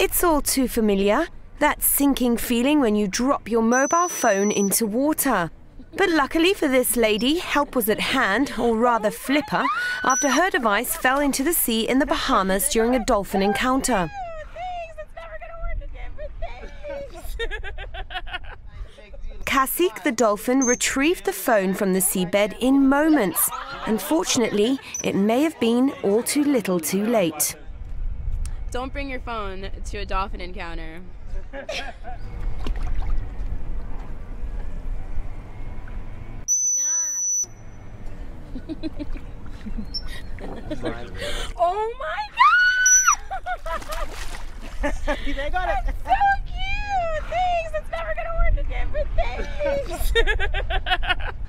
It's all too familiar, that sinking feeling when you drop your mobile phone into water. But luckily for this lady, help was at hand, or rather flipper, after her device fell into the sea in the Bahamas during a dolphin encounter. Kasik the dolphin retrieved the phone from the seabed in moments. Unfortunately, it may have been all too little too late. Don't bring your phone to a dolphin encounter. Oh my God! They got it. That's so cute! Thanks! It's never gonna work again, but thanks!